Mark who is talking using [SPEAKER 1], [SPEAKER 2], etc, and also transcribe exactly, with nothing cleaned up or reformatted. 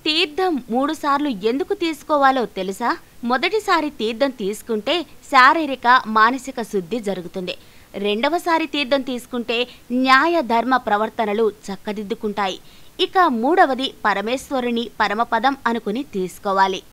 [SPEAKER 1] తీర్థం మూడు సార్లు ఎందుకు తీసుకోవాలో తెలుసా? మొదటిసారి తీర్థం తీసుకుంటే శారీరక మానసిక శుద్ధి జరుగుతుంది. రెండవసారి తీర్థం తీసుకుంటే న్యాయ ధర్మ ప్రవర్తనలు చక్కదిద్దుకుంటాయి. ఇక మూడవది పరమేశ్వరుని పరమపదం అనుకుని తీసుకోవాలి.